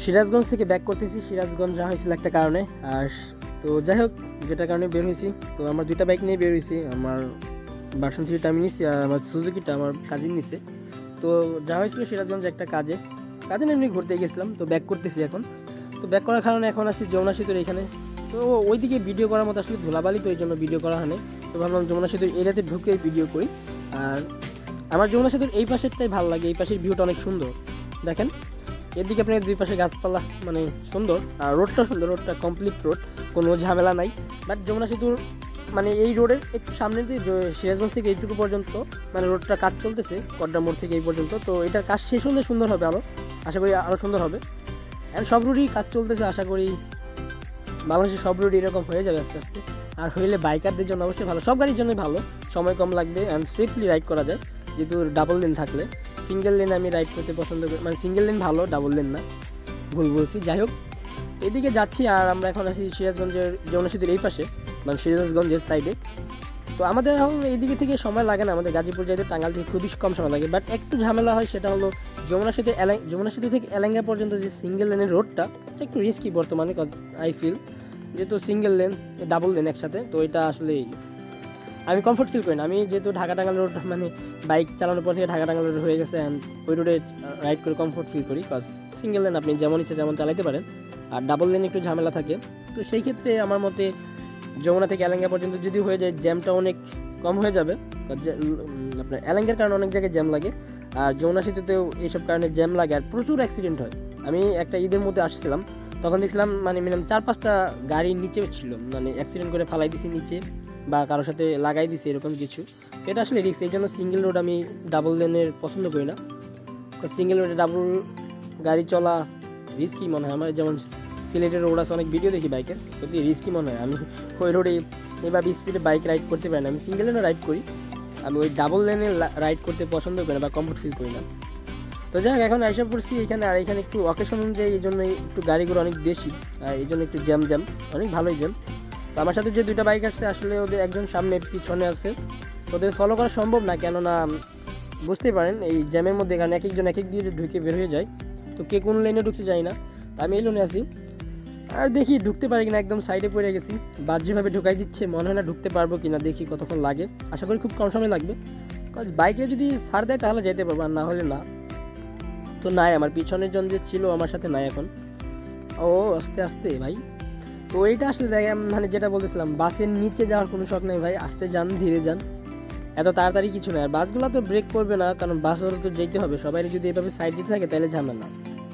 সিরাজগঞ্জ থেকে ব্যাক করতেছি। সিরাজগঞ্জ যাওয়া হয়েছিল একটা কারণে, আর তো যাই হোক যেটা কারণে বের হয়েছি। তো আমার দুইটা বাইক নিয়ে বের হয়েছি, আমার ভার্সন 3টা আমি নিচ্ছি আর আমার সুজুকিটা আমার কাজিন নিচ্ছে। তো যাওয়া হয়েছিল সিরাজগঞ্জ একটা কাজে এমনি ঘুরতে গেছিলাম। তো ব্যাক করতেছি এখন। তো ব্যাক করার কারণে এখন আছি যমুনা সেতুর এখানে। তো ওইদিকে ভিডিও করার মতো আসলে ধুলাবালি, তো এই জন্য ভিডিও করা হয় না। তো ভাবলাম যমুনা সেতুর এরিয়াতে ঢুকে ভিডিও করি। আর আমার যমুনা সেতুর এই পাশেরটাই ভালো লাগে, এই পাশের ভিউটা অনেক সুন্দর। দেখেন এদিকে আপনার দুই পাশে গাছপালা, মানে সুন্দর, আর রোডটা সুন্দর, রোডটা কমপ্লিট রোড, কোনো ঝামেলা নাই। বাট যমুনা সেতুর মানে এই রোডের একটু সামনে দিয়ে সিরাজগঞ্জ থেকে এইটুকু পর্যন্ত মানে রোডটা কাজ চলতেছে, কড্ডা মোড় থেকে এই পর্যন্ত। তো এটার কাজ শেষ হলে সুন্দর হবে, আরও আশা করি আরও সুন্দর হবে। অ্যান্ড সব রোডই কাজ চলতেছে, আশা করি বাংলাদেশের সব রোড এরকম হয়ে যাবে আস্তে আস্তে। আর হইলে বাইকারদের জন্য অবশ্যই ভালো, সব গাড়ির জন্যই ভালো, সময় কম লাগবে অ্যান্ড সেফলি রাইড করা যায়। যেহেতু ডাবল লেন থাকলে, সিঙ্গেল লেন আমি রাইড করতে পছন্দ করি, মানে সিঙ্গেল লেন ভালো, ডাবল লেন না, ভুল বলছি। যাই হোক এদিকে যাচ্ছি, আর আমরা এখন আছি সিরাজগঞ্জের যমুনা সেতুর এই পাশে, মানে সিরাজগঞ্জের সাইডে। তো আমাদের এখন এইদিকে থেকে সময় লাগে না, আমাদের গাজীপুর যাইতে টাঙ্গাইল থেকে খুবই কম সময় লাগে। বাট একটু ঝামেলা হয়, সেটা হলো যমুনা সেতু থেকে এলাঙ্গা পর্যন্ত যে সিঙ্গেল লেনের রোডটা একটু রিস্কি বর্তমানে, আই ফিল, যেহেতু সিঙ্গেল লেন ডাবল লেন একসাথে। তো এটা আসলে আমি কমফোর্ট ফিল করি না। আমি যেহেতু ঢাকা টাঙ্গাইল রোড, মানে বাইক চালানোর পর থেকে ঢাকা টাঙ্গাইল রোড হয়ে গেছে, অ্যান্ড ওই রোডে রাইড করে কমফোর্ট ফিল করি। কজ সিঙ্গেল লেন আপনি যেমন ইচ্ছে তেমন চালাইতে পারেন, আর ডাবল লেন একটু ঝামেলা থাকে। তো সেই ক্ষেত্রে আমার মতে যমুনা থেকে এলাঙ্গা পর্যন্ত যদি হয়ে যায়, জ্যামটা অনেক কম হয়ে যাবে। আপনার এলাঙ্গার কারণে অনেক জায়গায় জ্যাম লাগে, আর যমুনা সেতুতেও এইসব কারণে জ্যাম লাগে, আর প্রচুর অ্যাক্সিডেন্ট হয়। আমি একটা ঈদের মধ্যে আসছিলাম, তখন দেখছিলাম মানে মিনিমাম 4-5টা গাড়ি নিচে ছিল, মানে অ্যাক্সিডেন্ট করে ফালাই দিছি নিচে বা কারোর সাথে লাগাই দিছি, এরকম কিছু। এটা আসলে রিস্ক, এই জন্য সিঙ্গেল রোড আমি ডাবল লেনের পছন্দ করি না। সিঙ্গেল রোডে ডাবল গাড়ি চলা রিস্কি মনে হয় আমার। যেমন সিলেটের রোড আছে, অনেক ভিডিও দেখি বাইকের, সত্যি রিস্কি মনে হয়। আমি ওই রোডে এভাবে স্পিডে বাইক রাইড করতে পারি না, আমি সিঙ্গেল লেনে রাইড করি। আমি ওই ডাবল লেনে রাইড করতে পছন্দ করি না বা কমফোর্ট ফিল করি না। তো যাই হোক এখন আইসা পড়ছি এখানে, আর এখানে একটু অকেশন অনুযায়ী এই জন্য একটু গাড়িগুলো অনেক বেশি, আর এই জন্য একটু জ্যাম অনেক ভালোই জ্যাম। তো আমার সাথে যে দুইটা বাইক আসছে, আসলে ওদের একজন সামনে পিছনে আছে, ওদের ফলো করা সম্ভব না, কেননা বুঝতেই পারেন এই জ্যামের মধ্যে, কারণ এক একজন এক এক দিয়ে ঢুকে বের হয়ে যায়। তো কে কোন লাইনে ঢুকছে জানি না, আমি এই লাইনে আছি, আর দেখি ঢুকতে পারি কিনা। একদম সাইডে পড়ে গেছি, বাদ যেভাবে ঢুকাই দিচ্ছে মনে হয় না ঢুকতে পারবো কিনা, দেখি কতক্ষণ লাগে। আশা করি খুব কম সময় লাগবে, কারণ বাইকে যদি ছাড় দেয় তাহলে যেতে পারবো, আর না হলে না। তো নাই, আমার পিছনের জন যে ছিল আমার সাথে নাই এখন। ও আস্তে আস্তে ভাই। তো এইটা আসলে দেখেন, মানে যেটা বলতেছিলাম, বাসের নিচে যাওয়ার কোনো শখ নেই ভাই, আস্তে যান, ধীরে যান, এত তাড়াতাড়ি কিছু নেই। আর বাসগুলো তো ব্রেক করবে না, কারণ বাসগুলো তো যেতে হবে, সবাই যদি এভাবে সাইড দিতে থাকে তাহলে ঝামেলা।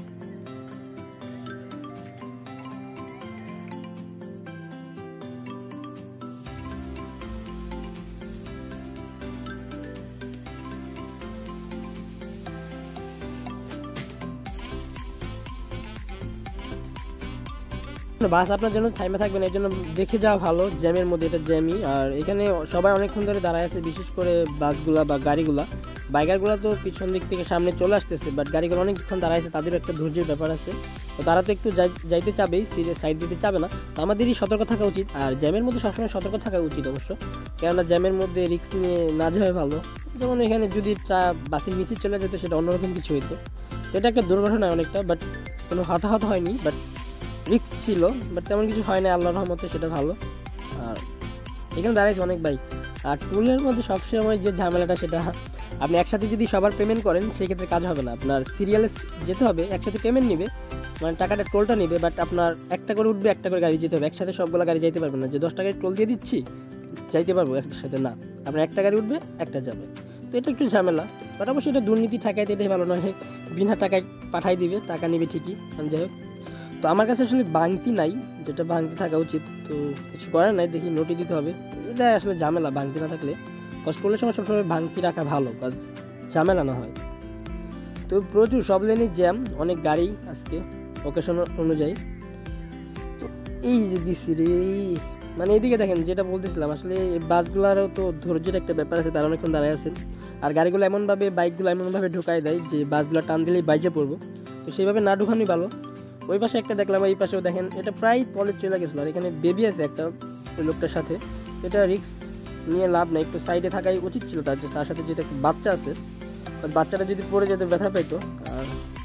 বাস আপনার জন্য টাইমে থাকবে না, এই জন্য দেখে যাওয়া ভালো। জ্যামের মধ্যে এটা জ্যামই, আর এখানে সবাই অনেকক্ষণ ধরে দাঁড়ায় আছে, বিশেষ করে বাসগুলা বা গাড়িগুলা। বাইকারগুলো তো পিছন দিক থেকে সামনে চলে আসতেছে, বাট গাড়িগুলো অনেকক্ষণ দাঁড়ায় আছে, তাদেরও একটা ধৈর্যের ব্যাপার আছে। তো তারা তো একটু যাইতে চাবেই, সাইড দিতে চাবে না। তো আমাদেরই সতর্ক থাকা উচিত, আর জ্যামের মধ্যে সবসময় সতর্ক থাকা উচিত অবশ্য, কেননা জ্যামের মধ্যে রিস্ক নিয়ে না যাওয়াই ভালো। যেমন এখানে যদি বাসের নিচে চলে যেত সেটা অন্যরকম কিছু হইতো। তো এটা একটা দুর্ঘটনা অনেকটা, বাট কোনো হতাহত হয়নি, বাট রিস্ক ছিল, বাট তেমন কিছু হয় না আল্লাহর রহমতে, সেটা ভালো। আর এখানে দাঁড়াইছে অনেক বাইক। আর টুলের মধ্যে সবসময় যে ঝামেলাটা, সেটা আপনি একসাথে যদি সবার পেমেন্ট করেন সেই ক্ষেত্রে কাজ হবে না, আপনার সিরিয়ালে যেতে হবে, একসাথে পেমেন্ট নিবে, মানে টাকাটা টোলটা নেবে, বাট আপনার একটা করে উঠবে, একটা করে গাড়ি যেতে হবে, একসাথে সবগুলো গাড়ি যাইতে পারবেন না, যে 10 টাকায় টোল দিয়ে দিচ্ছি যাইতে পারবো একসাথে, না, আপনার একটা গাড়ি উঠবে একটা যাবে। তো এটা একটু ঝামেলা, বাট অবশ্যই এটা দুর্নীতি ঠেকাইতে এটাই ভালো, নয় বিনা টাকায় পাঠাই দিবে, টাকা নিবে ঠিকই। যাই হোক, তো আমার কাছে আসলে ভাঙতি নাই, যেটা ভাঙতি থাকা উচিত, তো কিছু করার নাই, দেখি নোটি দিতে হবে। এটা আসলে ঝামেলা, ভাঙতি না থাকলে। টোলের সময় সবসময় ভাঙতি রাখা ভালো, কাজ ঝামেলা না হয়। তো প্রচুর সব লেনই জ্যাম, অনেক গাড়ি আজকে ওকেশন অনুযায়ী। তো এই যে দিচ্ছি রে, মানে এইদিকে দেখেন যেটা বলতেছিলাম, আসলে এই বাসগুলোরও তো ধৈর্যের একটা ব্যাপার আছে, তারা অনেকক্ষণ দাঁড়ায় আছেন। আর গাড়িগুলো এমনভাবে, বাইকগুলো এমনভাবে ঢুকাই দেয় যে বাসগুলো টান দিলেই বাইজে পড়বো, তো সেইভাবে না ঢুকানোই ভালো। ওই পাশে একটা দেখলাম, এই পাশেও দেখেন, এটা প্রায় তলে চলে গেছিলো। আর এখানে বেবি আছে একটা ওই লোকটার সাথে, এটা রিস্ক নিয়ে লাভ নেই, একটু সাইডে থাকাই উচিত ছিল তার সাথে, যেহেতু একটা বাচ্চা আছে, বাচ্চাটা যদি পড়ে যেত ব্যথা পাইতো। আর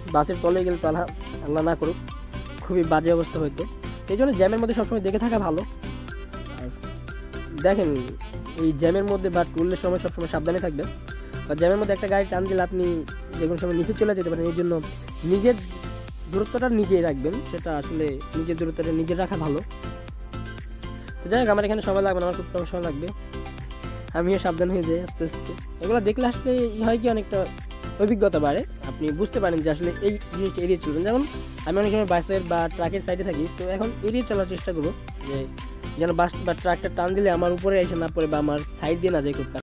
বাসের তলে গেলে তো আল্লাহ না করুক খুবই বাজে অবস্থা হইতো। এই জন্য জ্যামের মধ্যে সবসময় দেখে থাকা ভালো। আর দেখেন এই জ্যামের মধ্যে বা টুলের সময় সবসময় সাবধানে থাকবেন। বা জ্যামের মধ্যে একটা গাড়ি টান দিলে আপনি যে কোনো সময় নিচে চলে যেতে পারেন। এই জন্য নিজের দূরত্বটা নিজেই রাখবেন, সেটা আসলে নিজের দূরত্বটা নিজে রাখা ভালো। তো যাই হোক, আমার এখানে সময় লাগবে না, আমার খুব কম সময় লাগবে, আমিও সাবধান হয়ে যাই আস্তে আস্তে। এগুলো দেখলে আসলে হয় কি অনেকটা অভিজ্ঞতা বাড়ে, আপনি বুঝতে পারেন যে আসলে এই জিনিসটা এড়িয়ে চলবেন। যেমন আমি অনেক সময় বাসের বা ট্রাকের সাইডে থাকি, তো এখন এড়িয়ে চলার চেষ্টা করবো যে যেন বাস বা ট্রাকটা টান দিলে আমার উপরে এসে না পড়ে বা আমার সাইড দিয়ে না যায় খুব